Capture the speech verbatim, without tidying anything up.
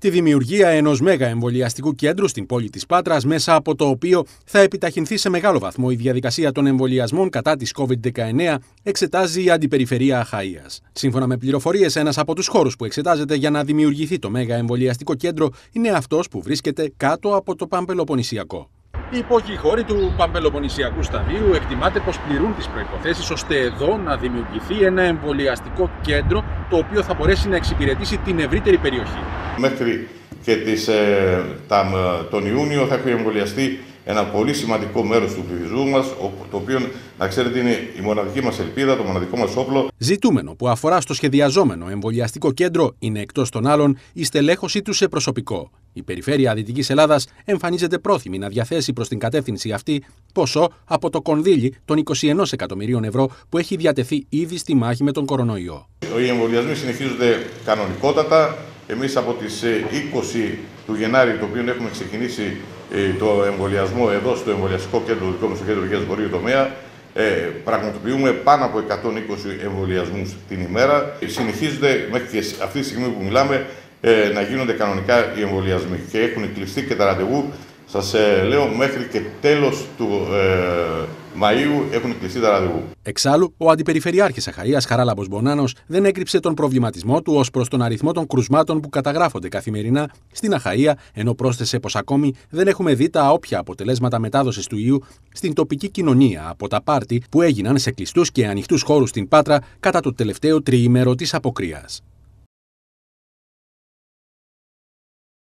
τη δημιουργία ενός μέγα εμβολιαστικού κέντρου στην πόλη της Πάτρας, μέσα από το οποίο θα επιταχυνθεί σε μεγάλο βαθμό η διαδικασία των εμβολιασμών κατά της κόβιντ δεκαεννέα, εξετάζει η Αντιπεριφερεια Αχαΐας. Σύμφωνα με πληροφορίες, ένας από τους χώρους που εξετάζεται για να δημιουργηθεί το μέγα εμβολιαστικό κέντρο είναι αυτός που βρίσκεται κάτω από το Παμπελοποννησιακό. Οι υπόγειοι χώροι του Παμπελοποννησιακού σταδίου εκτιμάται πως πληρούν τις προϋποθέσεις ώστε εδώ να δημιουργηθεί ένα εμβολιαστικό κέντρο το οποίο θα μπορέσει να εξυπηρετήσει την ευρύτερη περιοχή. Μέχρι και τις, ε, τα, τον Ιούνιο θα έχει εμβολιαστεί ένα πολύ σημαντικό μέρος του πληθυσμού μας, το οποίο, να ξέρετε, είναι η μοναδική μας ελπίδα, το μοναδικό μας όπλο. Ζητούμενο που αφορά στο σχεδιαζόμενο εμβολιαστικό κέντρο είναι, εκτός των άλλων, η στελέχωσή του σε προσωπικό. Η Περιφέρεια Δυτικής Ελλάδας εμφανίζεται πρόθυμη να διαθέσει προς την κατεύθυνση αυτή ποσό από το κονδύλι των είκοσι ένα εκατομμυρίων ευρώ που έχει διατεθεί ήδη στη μάχη με τον κορονοϊό. Οι εμβολιασμοί συνεχίζονται κανονικότατα. Εμείς από τις είκοσι του Γενάρη, το οποίο έχουμε ξεκινήσει το εμβολιασμό εδώ στο εμβολιαστικό κέντρο, δικό μου στο κέντρο υγείας βορείου τομέα, ε, πραγματοποιούμε πάνω από εκατόν είκοσι εμβολιασμούς την ημέρα. Συνεχίζονται μέχρι και αυτή τη στιγμή που μιλάμε ε, να γίνονται κανονικά οι εμβολιασμοί και έχουν κλειστεί και τα ραντεβού. Σας ε, λέω, μέχρι και τέλος του ε, Μαΐου έχουν κλειστεί τα ραντεβού. Εξάλλου, ο Αντιπεριφερειάρχης Αχαΐας Χαράλαμπος Μπονάνος δεν έκρυψε τον προβληματισμό του ως προς τον αριθμό των κρουσμάτων που καταγράφονται καθημερινά στην Αχαΐα, ενώ πρόσθεσε πως ακόμη δεν έχουμε δει τα όποια αποτελέσματα μετάδοσης του ιού στην τοπική κοινωνία από τα πάρτι που έγιναν σε κλειστούς και ανοιχτούς χώρους στην Πάτρα κατά το τελευταίο τριήμερο της αποκρίας.